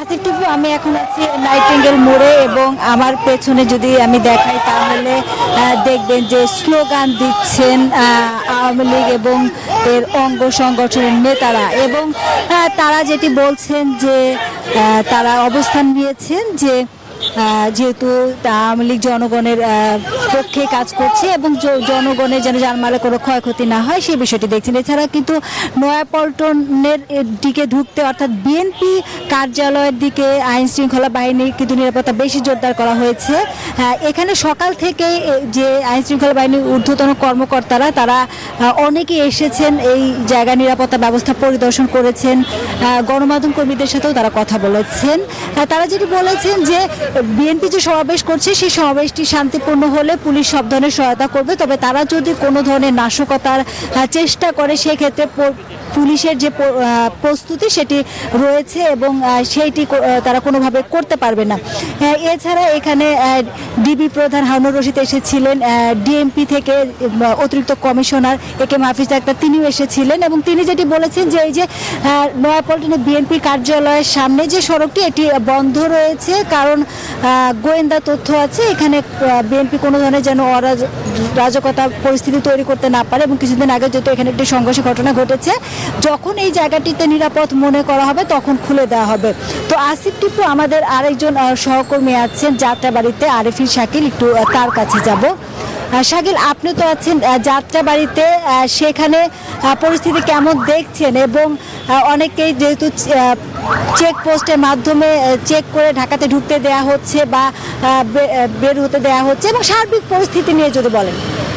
আসিফ টিপু, আমি এখন আছি নাইটিঙ্গেল মোড়ে এবং আমার পেছনে যদি আমি দেখাই তাহলে দেখবেন যে স্লোগান দিচ্ছেন আওয়ামী লীগ এবং এর অঙ্গ সংগঠনের নেতারা এবং তারা যেটি বলছেন যে তারা অবস্থান নিয়েছেন যে যেহেতু আওয়ামী লীগ জনগণের পক্ষে কাজ করছে এবং জনগণের যেন জানমালে কোনো ক্ষয়ক্ষতি না হয় সেই বিষয়টি দেখছেন। এছাড়া কিন্তু নয়াপল্টনের দিকে ঢুকতে অর্থাৎ বিএনপি কার্যালয়ের দিকে আইন শৃঙ্খলা বাহিনীর কিন্তু নিরাপত্তা বেশি জোরদার করা হয়েছে। এখানে সকাল থেকে যে আইন শৃঙ্খলা বাহিনীর ঊর্ধ্বতন কর্মকর্তারা তারা অনেকে এসেছেন, এই জায়গা নিরাপত্তা ব্যবস্থা পরিদর্শন করেছেন, গণমাধ্যম কর্মীদের সাথেও তারা কথা বলেছেন। তারা যেটি বলেছেন যে বিএনপি যে সমাবেশ করছে সেই সমাবেশটি শান্তিপূর্ণ হলে পুলিশ সব ধরনের সহায়তা করবে, তবে তারা যদি কোনো ধরনের নাশকতার চেষ্টা করে সেক্ষেত্রে পুলিশের যে প্রস্তুতি সেটি রয়েছে এবং সেইটি তারা কোনোভাবে করতে পারবে না। এছাড়া এখানে ডিবি প্রধান হারুনুর রশিদ এসেছিলেন, ডিএমপি থেকে অতিরিক্ত কমিশনার একে মাহফিজ আক্তার তিনিও এসেছিলেন এবং তিনি যেটি বলেছেন যে এই যে নয়াপল্টনে বিএনপি কার্যালয়ের সামনে যে সড়কটি এটি বন্ধ রয়েছে কারণ গোয়েন্দা তথ্য আছে এখানে বিএনপি কোনো ধরনের যেন অরাজকতা পরিস্থিতি তৈরি করতে না পারে এবং কিছুদিন আগে যেহেতু এখানে একটি সংঘর্ষের ঘটনা ঘটেছে, যখন এই জায়গাটিতে নিরাপদ মনে করা হবে তখন খুলে দেওয়া হবে। তো আসিফ টিপু, আমাদের আরেকজন সহকর্মী আছেন যাত্রাবাড়িতে, আরেফিন শাকিল, একটু তার কাছে যাব। শাকিল, আপনি তো আছেন যাত্রাবাড়িতে, সেখানে পরিস্থিতি কেমন দেখছেন এবং অনেকেই যেহেতু চেকপোস্টের মাধ্যমে চেক করে ঢাকাতে ঢুকতে দেয়া হচ্ছে বা বের হতে দেয়া হচ্ছে এবং সার্বিক পরিস্থিতি নিয়ে যদি বলেন।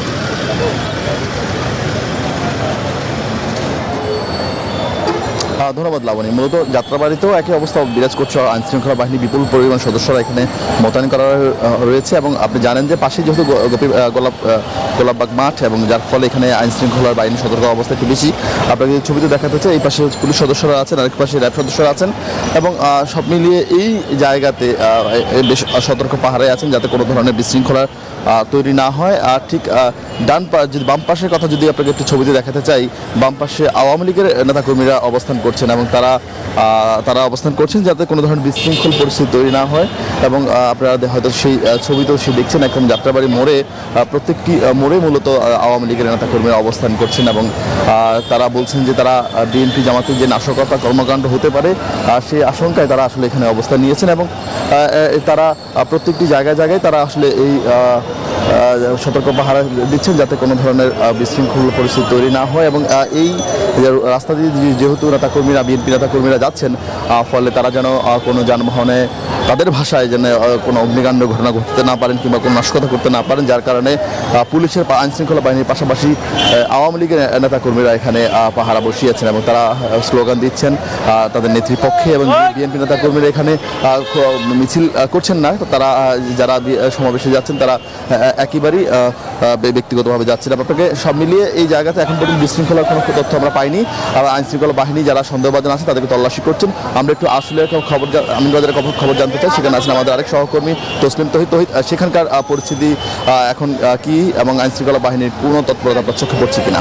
ধন্যবাদ লাবণী। মূলত যাত্রাবাড়িতেও একই অবস্থা বিরাজ করছে, আইন শৃঙ্খলা বাহিনী বিপুল পরিমাণ সদস্যরা এখানে মোতায়েন করা রয়েছে এবং আপনি জানেন যে পাশে যেহেতু গোলাপবাগ মাঠ এবং যার ফলে এখানে আইন শৃঙ্খলার বাহিনী সতর্ক অবস্থা একটু বেশি। আপনাকে ছবিতে দেখাতে হচ্ছে এই পাশে পুলিশ সদস্যরা আছেন, আরেক পাশে র্যাব সদস্যরা আছেন এবং সব মিলিয়ে এই জায়গাতে বেশ সতর্ক পাহারায় আছেন যাতে কোনো ধরনের বিশৃঙ্খলা তৈরি না হয়। আর ঠিক যদি বাম পাশের কথা যদি আপনাকে একটু ছবিতে দেখাতে চাই, বাম পাশে আওয়ামী লীগের নেতাকর্মীরা অবস্থান করছেন এবং তারা অবস্থান করছেন যাতে কোনো ধরনের বিশৃঙ্খল পরিস্থিতি তৈরি না হয় এবং আপনারা হয়তো সেই ছবিতেও দেখছেন একদম যাত্রাবাড়ি মোড়ে প্রত্যেকটি মোড়ে মূলত আওয়ামী লীগের নেতাকর্মীরা অবস্থান করছেন এবং তারা বলছেন যে তারা বিএনপি জামাতের যে নাশকতা কর্মকাণ্ড হতে পারে সেই আশঙ্কায় তারা আসলে এখানে অবস্থান নিয়েছেন এবং তারা প্রত্যেকটি জায়গায় জায়গায় তারা আসলে এই সতর্ক পাহারা দিচ্ছেন যাতে কোনো ধরনের বিশৃঙ্খল পরিস্থিতি তৈরি না হয় এবং এই রাস্তা দিয়ে যেহেতু নেতাকর্মীরা বিএনপি নেতাকর্মীরা যাচ্ছেন ফলে তারা যেন কোনো যানবাহনে তাদের ভাষায় যেন কোনো অগ্নিকাণ্ড ঘটনা ঘটতে না পারেন কিংবা কোনো নাশকতা করতে না পারেন, যার কারণে পুলিশের আইন শৃঙ্খলা বাহিনীর পাশাপাশি আওয়ামী লীগের নেতাকর্মীরা এখানে পাহারা বসিয়েছেন এবং তারা স্লোগান দিচ্ছেন তাদের নেতৃপক্ষে এবং বিএনপি নেতাকর্মীরা এখানে মিছিল করছেন না, তারা যারা সমাবেশে যাচ্ছেন তারা একেবারেই ব্যক্তিগতভাবে যাচ্ছেন। আপনাকে সব মিলিয়ে এই জায়গাতে এখন পর্যন্ত বিশৃঙ্খলার কোনো তথ্য আমরা পাইনি। আর আইন শৃঙ্খলা বাহিনী যারা সন্দেহভাজন আছে তাদেরকে তল্লাশি করছেন। আমরা একটু আসলে খবর আমিনবাজারের খবর জানতে চাই, সেখানে আছেন আমাদের আরেক সহকর্মী তসলিম তহিদ। সেখানকার পরিস্থিতি এখন কি এবং আইন শৃঙ্খলা বাহিনীর কোনো তৎপরতা আপনার চোখে পড়ছে কিনা?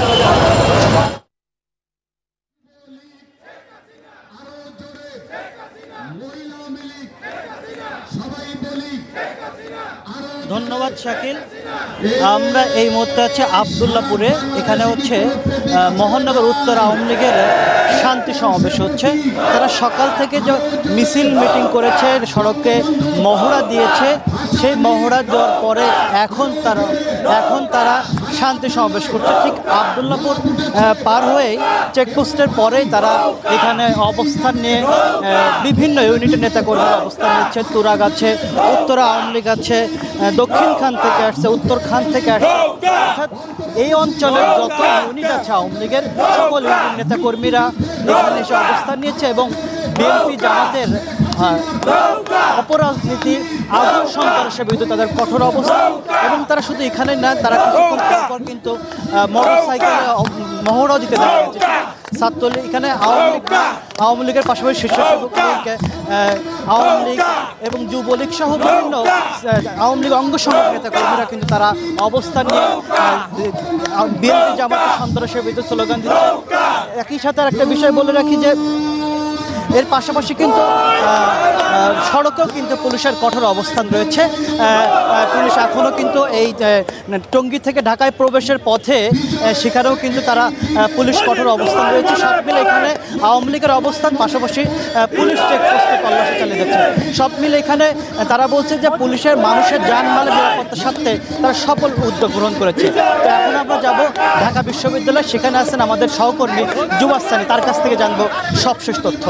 ধন্যবাদ শাকিল। আমরা এই মুহূর্তে আছি আবদুল্লাপুরে। এখানে হচ্ছে মোহননগর উত্তর আওয়ামী লীগের শান্তি সমাবেশ হচ্ছে। তারা সকাল থেকে যে মিছিল মিটিং করেছে, সড়কে মহড়া দিয়েছে, সেই মহড়া দেওয়ার পরে এখন তারা শান্তি সমাবেশ করছে। ঠিক আবদুল্লাপুর পার হয়েই চেকপোস্টের পরেই তারা এখানে অবস্থান নিয়ে বিভিন্ন ইউনিটের নেতাকর্মীরা অবস্থান নিচ্ছে। তুরাগ আছে, উত্তর আওয়ামী লীগ আছে, দক্ষিণ খান থেকে আসছে, উত্তর খান থেকে আসছে, অর্থাৎ এই অঞ্চলের যত ইউনিট আছে আওয়ামী লীগের সকল ইউনিট নেতাকর্মীরা এখানে এসে অবস্থান নিয়েছে এবং বিএনপি জামাতের অপরাজনীতি আগুন সন্ত্রাসের বিরুদ্ধে তাদের কঠোর অবস্থান এবং তারা শুধু এখানে না, তারা কিছুক্ষণ পর কিন্তু মোটরসাইকেলে মহড়াও দিতে দেখা যাচ্ছে। ছাত্রলীগ এখানে আওয়ামী লীগের পাশাপাশি স্বেচ্ছাসেবক লীগ, আওয়ামী লীগ এবং যুবলীগ সহ বিভিন্ন আওয়ামী লীগ অঙ্গ সংগঠন নেতাকর্মীরা কিন্তু তারা অবস্থান নিয়ে বিএনপি জামাতের সন্ত্রাসের বিরুদ্ধে স্লোগান দিচ্ছে। একই সাথে আর একটা বিষয় বলে রাখি যে এর পাশাপাশি কিন্তু সড়কেও কিন্তু পুলিশের কঠোর অবস্থান রয়েছে। পুলিশ এখনও কিন্তু এই টঙ্গী থেকে ঢাকায় প্রবেশের পথে সেখানেও কিন্তু তারা পুলিশ কঠোর অবস্থান রয়েছে। সব মিলে এখানে আওয়ামী লীগের অবস্থান, পাশাপাশি পুলিশ চেকপোস্টে তল্লাশি চালিয়ে যাচ্ছে। সব মিলে এখানে তারা বলছে যে পুলিশের মানুষের জানমালের নিরাপত্তার স্বার্থে তারা সফল উদ্যোগ গ্রহণ করেছে। তো এখন আমরা যাব ঢাকা বিশ্ববিদ্যালয়, সেখানে আছেন আমাদের সহকর্মী জুবাস সানি, তার কাছ থেকে জানবো সবশেষ তথ্য।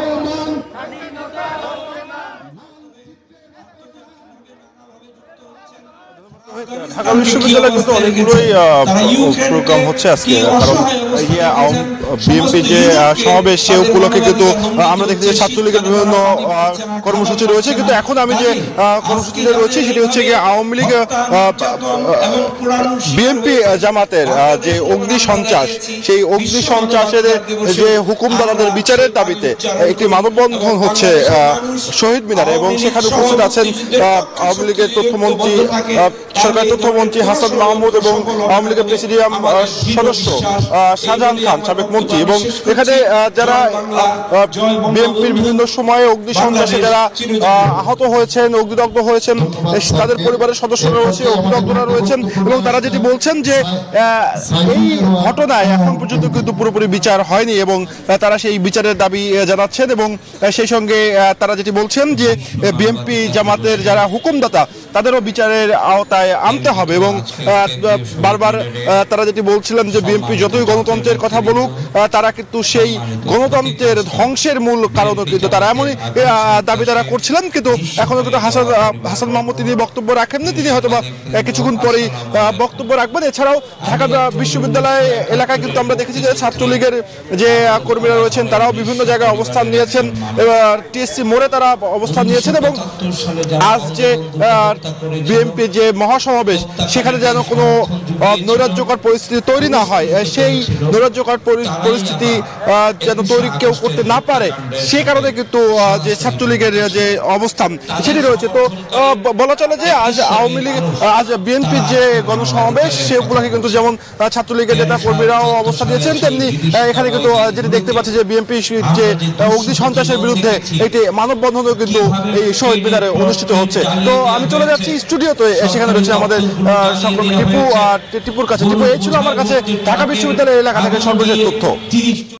ঢাকা বিশ্ববিদ্যালয়ে কিন্তু অনেকগুলোই প্রোগ্রাম হচ্ছে আজকে, কারণ এই যে বিএনপি যে সমাবেশ সে উপলক্ষে কিন্তু আমরা দেখছি যে ছাত্রলীগের বিভিন্ন কর্মসূচি রয়েছে। কিন্তু এখন আমি যে কর্মসূচিতে রয়েছে সেটি হচ্ছে গিয়ে আওয়ামী লীগ বিএনপি জামাতের যে অগ্নি সন্ত্রাস, সেই অগ্নি সন্ত্রাসের যে হুকুমদারদের বিচারের দাবিতে একটি মানববন্ধন হচ্ছে শহীদ মিনারে, এবং সেখানে উপস্থিত আছেন আওয়ামী লীগের তথ্যমন্ত্রী, সরকার তথ্যমন্ত্রী হাসান মাহমুদ এবং আওয়ামী লীগের প্রেসিডিয়াম সদস্য শাহজাহান খান, সাবেক মন্ত্রী, এবং এখানে যারা বিএনপির বিভিন্ন সময়ে অগ্নি সন্ত্রাসে যারা আহত হয়েছেন, অগ্নিদগ্ধ হয়েছেন, তাদের পরিবারের সদস্যরা রয়েছে, অগ্নিদগ্ধরা রয়েছেন, এবং তারা যেটি বলছেন যে এই ঘটনায় এখন পর্যন্ত কিন্তু পুরোপুরি বিচার হয়নি, এবং তারা সেই বিচারের দাবি জানাচ্ছেন। এবং সেই সঙ্গে তারা যেটি বলছেন যে বিএনপি জামাতের যারা হুকুমদাতা তাদেরও বিচারের আওতায় আনতে হবে, এবং বারবার তারা যেটি বলছিলেন যে বিএনপি যতই গণতন্ত্রের কথা বলুক, তারা কিন্তু সেই গণতন্ত্রের ধ্বংসের মূল কারণও কিন্তু তারা এমনই দাবি তারা করছিলেন। কিন্তু এখনো কিন্তু হাসান মাহমুদ তিনি বক্তব্য রাখেননি, তিনি হয়তো বা কিছুক্ষণ পরেই বক্তব্য রাখবেন। এছাড়াও ঢাকা বিশ্ববিদ্যালয় এলাকায় কিন্তু আমরা দেখেছি যে ছাত্রলীগের যে কর্মীরা রয়েছেন তারাও বিভিন্ন জায়গায় অবস্থান নিয়েছেন, টিএসসি মোড়ে তারা অবস্থান নিয়েছেন, এবং আজ যে বিএনপি যে মহাসমাবেশ সেখানে যেন কোনো নৈরাজ্যকর পরিস্থিতি তৈরি না হয়, সেই নৈরাজ্যকর পরিস্থিতি যেন তৈরি কেউ করতে না পারে, সেই কারণে কিন্তু যে ছাত্রলীগের যে অবস্থান সেটি রয়েছে। তো বলা চলে যে আজ আওয়ামী লীগ, আজ বিএনপির যে গণসমাবেশ সে উপলক্ষে কিন্তু যেমন ছাত্রলীগের নেতা কর্মীরাও অবস্থান নিয়েছেন, তেমনি এখানে কিন্তু যেটি দেখতে পাচ্ছি যে বিএনপি যে অগ্নি সন্ত্রাসের বিরুদ্ধে একটি মানববন্ধনও কিন্তু এই শহীদ মিনারে অনুষ্ঠিত হচ্ছে। তো আমি চলে যাচ্ছি স্টুডিওতে, সেখানে রয়েছে আমাদের সহকর্মী টিপু, টিপুর কাছে। টিপু, এই ছিল আমার কাছে ঢাকা বিশ্ববিদ্যালয়ের এলাকা থেকে সর্বশেষ তথ্য।